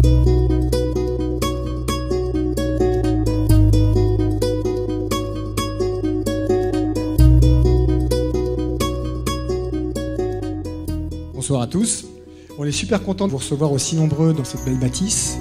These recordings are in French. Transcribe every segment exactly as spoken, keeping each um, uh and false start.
Bonsoir à tous. On est super content de vous recevoir aussi nombreux dans cette belle bâtisse.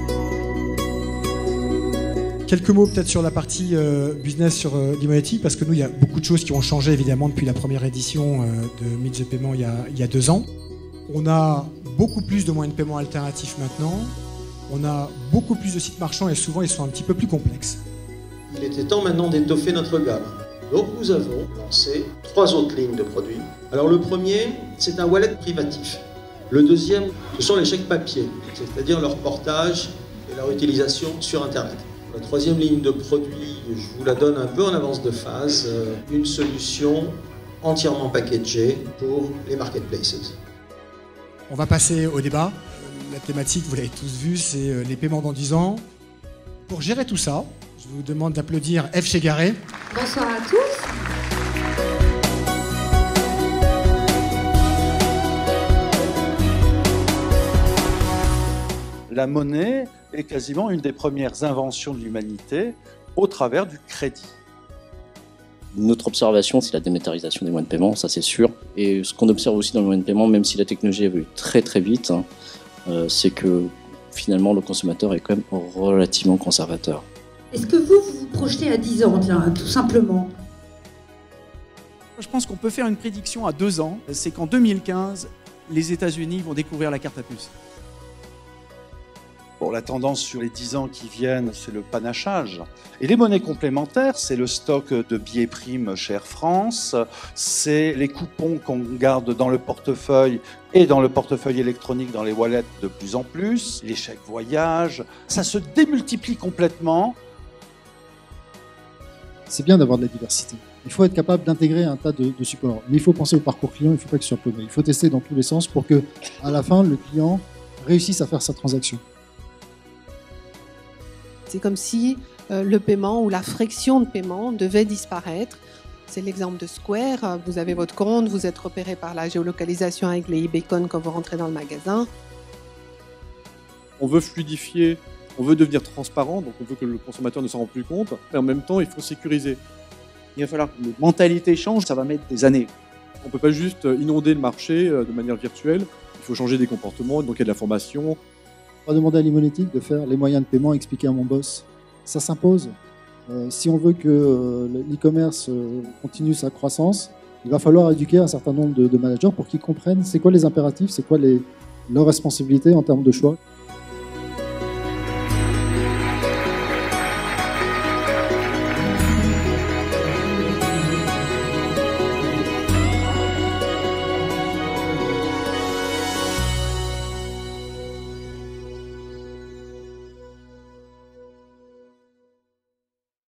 Quelques mots peut-être sur la partie euh, business sur euh, Limonetti, parce que nous, il y a beaucoup de choses qui ont changé évidemment depuis la première édition euh, de Meet the Payment il y, a, il y a deux ans. On a beaucoup plus de moyens de paiement alternatifs maintenant. On a beaucoup plus de sites marchands et souvent ils sont un petit peu plus complexes. Il était temps maintenant d'étoffer notre gamme. Donc nous avons lancé trois autres lignes de produits. Alors le premier, c'est un wallet privatif. Le deuxième, ce sont les chèques papier, c'est-à-dire leur portage et leur utilisation sur Internet. La troisième ligne de produits, je vous la donne un peu en avance de phase, une solution entièrement packagée pour les marketplaces. On va passer au débat. La thématique, vous l'avez tous vu, c'est les paiements dans dix ans. Pour gérer tout ça, je vous demande d'applaudir Ève Chegaray. Bonsoir à tous. La monnaie est quasiment une des premières inventions de l'humanité au travers du crédit. Notre observation, c'est la dématérialisation des moyens de paiement, ça c'est sûr. Et ce qu'on observe aussi dans les moyens de paiement, même si la technologie évolue très très vite, hein, euh, c'est que finalement le consommateur est quand même relativement conservateur. Est-ce que vous, vous vous projetez à dix ans, tiens, tout simplement? Je pense qu'on peut faire une prédiction à deux ans, c'est qu'en deux mille quinze, les États-Unis vont découvrir la carte à puce. Bon, la tendance sur les dix ans qui viennent, c'est le panachage. Et les monnaies complémentaires, c'est le stock de billets primes chez Air France, c'est les coupons qu'on garde dans le portefeuille et dans le portefeuille électronique dans les wallets de plus en plus, les chèques voyage, ça se démultiplie complètement. C'est bien d'avoir de la diversité. Il faut être capable d'intégrer un tas de, de supports. Mais il faut penser au parcours client, il ne faut pas qu'il soit paumé. Il faut tester dans tous les sens pour que, à la fin, le client réussisse à faire sa transaction. C'est comme si euh, le paiement ou la friction de paiement devait disparaître. C'est l'exemple de Square. Vous avez votre compte, vous êtes repéré par la géolocalisation avec les e-beacons quand vous rentrez dans le magasin. On veut fluidifier, on veut devenir transparent, donc on veut que le consommateur ne s'en rende plus compte. Mais en même temps, il faut sécuriser. Il va falloir que les mentalités changent, ça va mettre des années. On ne peut pas juste inonder le marché de manière virtuelle. Il faut changer des comportements, donc il y a de la formation. On va demander à Limonetti de faire les moyens de paiement expliqués à mon boss. Ça s'impose. Euh, si on veut que euh, l'e-commerce euh, continue sa croissance, il va falloir éduquer un certain nombre de, de managers pour qu'ils comprennent c'est quoi les impératifs, c'est quoi les, leurs responsabilités en termes de choix.